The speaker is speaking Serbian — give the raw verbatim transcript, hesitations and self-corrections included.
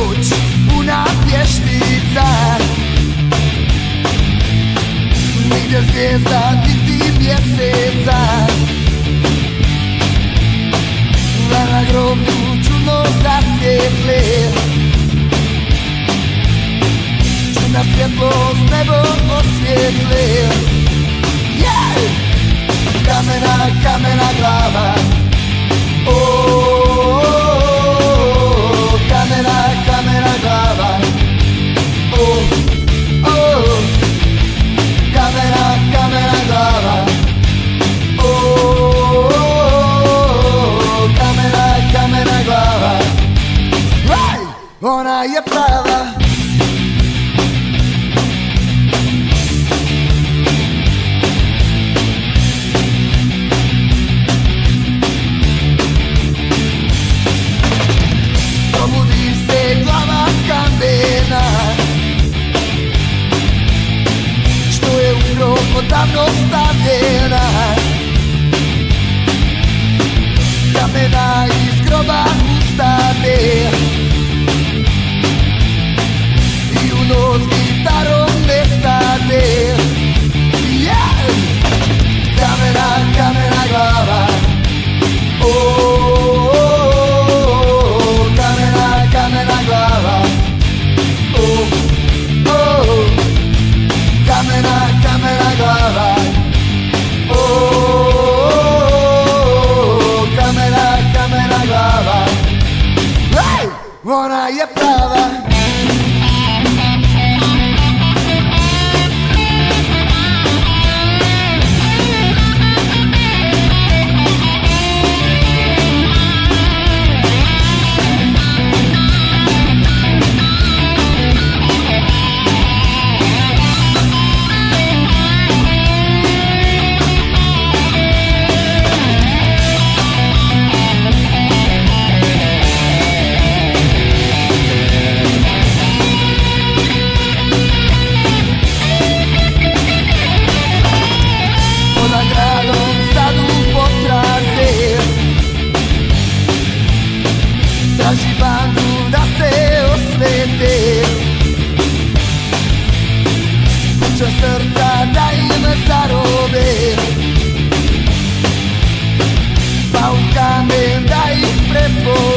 noć puna pještica, nigdje zvijezda niti mjeseca. Da na groblju čudno zasvjetle, čudna svjetlost nebo osvjetle. Yeah! Kamena, kamena glava, oh, kamena, kamena glava, oh, oh, kamena, kamena glava, oh, kamena, kamena glava. Hey! Ona je prava. Probudi se glava kamena, što je u grob odavno stavljena. Kamena iz groba ustade i u nos gitarom ne stade. Yeah! Kamena, kamena glava, oh, kamena, kamena glava, oh, oh, kamena, kamena glava, oh, kamena, kamena glava. Hey! Ona je prava. Traži bandu da se osvete, kuća srca da im zarobe, pa u kamen da ih prepoje.